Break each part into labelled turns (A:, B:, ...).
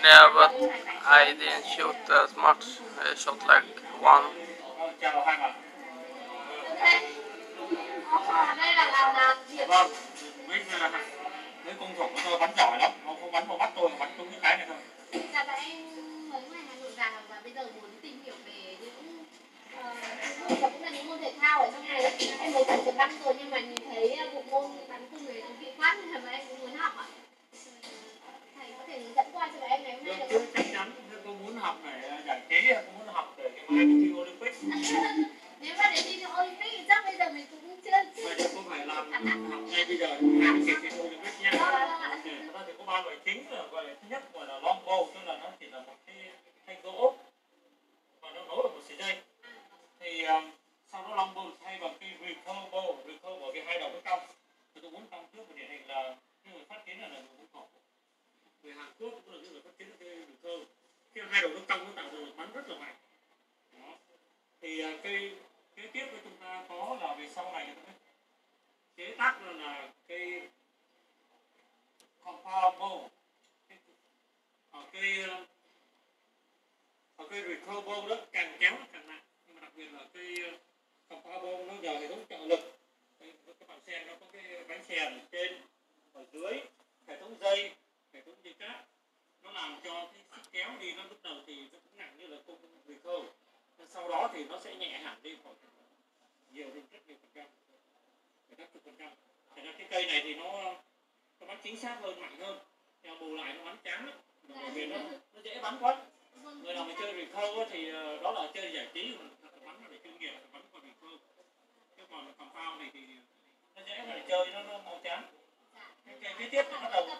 A: Yeah, but I didn't shoot as much. I shot like one.
B: Chào hai bạn. Vâng, với công thủ của tôi bắn giỏi lắm, nó không bắn vào mắt tôi, bắn trúng cái này thôi.
C: Dạ và em mới ngoài Hà Nội vào và bây giờ muốn tìm hiểu về những cũng là những môn thể thao ở trong này. Em mới tập 1 năm rồi nhưng mà nhìn thấy bộ môn bắn cung này thú vị quá nên là em cũng muốn học ạ. Thầy có thể hướng dẫn qua cho em ngày hôm nay được không?
B: Chắc chắn tôi muốn học để giải trí, tôi muốn học để cái mai đi thi Olympic.
C: Nếu mà để đi thi Olympic thì chắc bây giờ mình cũng chưa.
B: Bây giờ không phải làm học ngay bây giờ, hai cái thi Olympic nha. Nó thì có 3 loại chính, gọi là thứ nhất gọi là long bow, tức là nó chỉ là một cái thanh gỗ và nó nối vào một sợi dây. Thì sau đó long bow thay bằng cái recurve bow bởi vì hai đầu nó cong. Tôi muốn cong trước một điển hình là cái người phát kiến là người muốn cổ. Người Hàn Quốc cũng là những người phát kiến cái recurve. Khi hai đầu nó cong nó tạo ra lực bắn rất là mạnh. Đó. Thì cái kế tiếp của chúng ta có là về sau này chế tác là cái compound bow, ở cái recurve bow đó càng kéo nó càng nặng, nhưng mà đặc biệt là cái compound bow nó nhờ hệ thống trợ lực. Các bạn xem nó có cái bánh xèn trên ở dưới, hệ thống dây, hệ thống dây cáp, nó làm cho cái sức kéo đi, nó lúc đầu thì nó cũng nặng như là cung recurve, sau đó thì nó sẽ nhẹ hẳn đi khoảng nhiều đến rất nhiều phần trăm, các chục phần trăm. Thành ra cái cây này thì nó bắn chính xác hơn, mạnh hơn, nhưng bù lại nó bắn chán lắm, bởi vì nó dễ bắn quá. Người nào mà chơi recurve thì đó là chơi giải trí, còn bắn là để chuyên nghiệp, bắn qua recurve. Chứ còn compound thì nó dễ mà để chơi, nó mau chán. Cái kế tiếp thì bắt đầu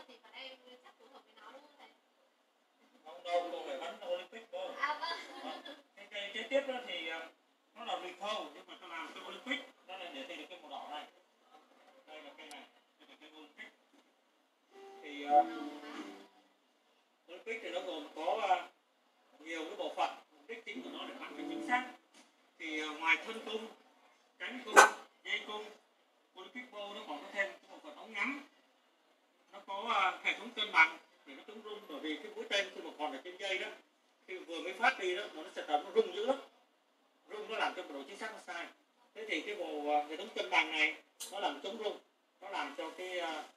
B: không đâu, cô phải bắn Olympic cô. Cái kế tiếp đó thì nó là recurve, nhưng mà ta làm cái Olympic, đó là để thấy được cái màu đỏ này. Đây là cây này, đây là cây Olympic. Thì Olympic thì nó gồm có nhiều cái bộ phận, mục đích chính của nó để bắn phải chính xác. Thì ngoài thân cung, cánh cung, dây cung, Olympic bow nó còn có thêm cái bộ phận ống ngắm. Nó có hệ thống cân bằng để nó chống rung, bởi vì cái mũi tên khi mà còn ở trên dây đó, khi vừa mới phát đi đó, nó sẽ nó rung dữ lắm. Rung nó làm cho độ chính xác nó sai. Thế thì cái bộ hệ thống cân bằng này nó làm chống rung, nó làm cho cái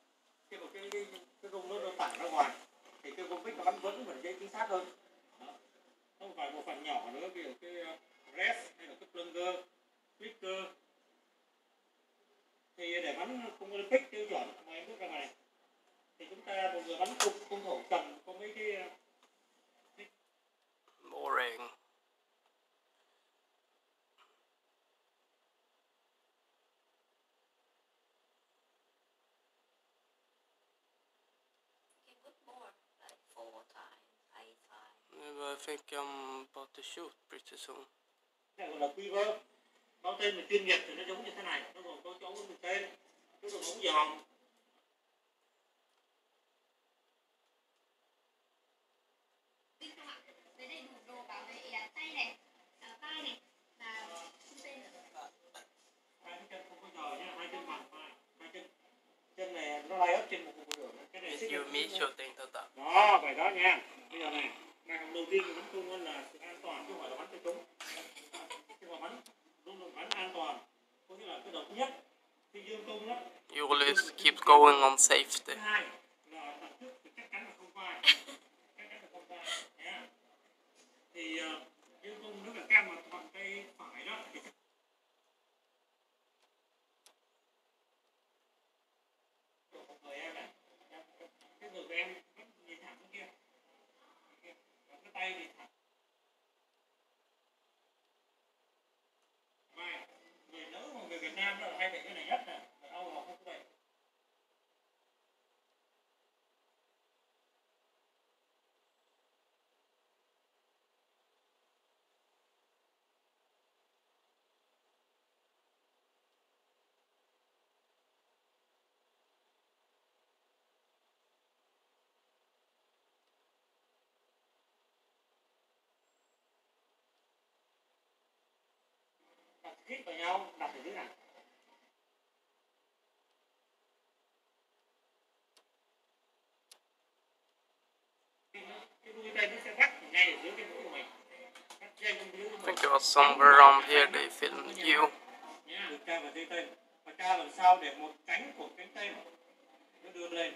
B: rung nó tản ra ngoài, thì cái Olympic nó bắn vững và dây chính xác hơn. Đó. Không phải một phần nhỏ nữa, ví dụ cái rest hay là cái plunger, flicker. Thì để bắn cung Olympic tiêu chuẩn mà em bước ra này, thì chúng ta một người bắn cung thủ cần có mấy cái
A: Boring. I think I'm about to shoot pretty soon.
B: Này gọi là quiver. Bao tên mình chuyên nghiệp thì nó giống như thế này, nó gồm có chỗ mình tên, cái đường ống giòn. Hai cái chân không có giò nhá, hai chân bằng phải, hai chân này nó lay ấp trên một cục đường. Cái này
A: It's you me shooting to that.
B: Đó, vậy đó nha. Bây giờ này, bài học đầu tiên của bắn cung là sự an toàn chứ không phải là bắn cho trúng. Khi mà bắn luôn là bắn an toàn, có nghĩa là cái độc nhất khi dương cung đó.
A: You always keep going on safety.
B: Thứ hai là tập trước thì chắc chắn là không vai, chắc chắn là không vai nha. Thì dương cung nếu là cam mà bằng tay phải đó thì người em này, cái người của em nhìn thẳng xuống kia, cái tay thì thẳng. Vai, người nữ mà người Việt Nam đó là hay bị cái này nhất nè, người Âu họ không có vậy. Hít vào nhau, đặt ở dưới này. Cái đuôi
A: was somewhere around here they filmed you.
B: Được tra vào dây tên và tra làm sao để một cánh của cánh tay nó đưa lên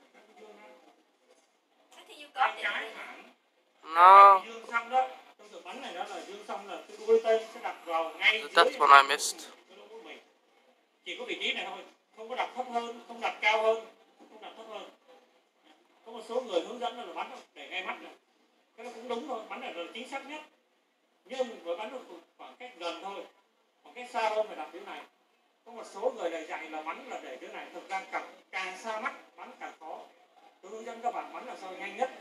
B: tay trái thẳng.
A: No,
B: Dương xong đó, trong sự bắn này đó là dương xong là cái đuôi tên sẽ đặt vào ngay dưới
A: that's one I missed.
B: cái lỗ mũi mình. Chỉ có vị trí này thôi, không có đặt thấp hơn, không đặt cao hơn, không đặt thấp hơn. Có một số người hướng dẫn là bắn để ngay mắt này, cái đó cũng đúng thôi, bắn này là chính xác nhất. Nhưng với bắn được khoảng cách gần thôi, khoảng cách xa hơn phải đặt dưới này. Có một số người lại dạy là bắn là để dưới này, thực ra càng xa mắt bắn càng khó. Tôi hướng dẫn các bạn bắn làm sao nhanh nhất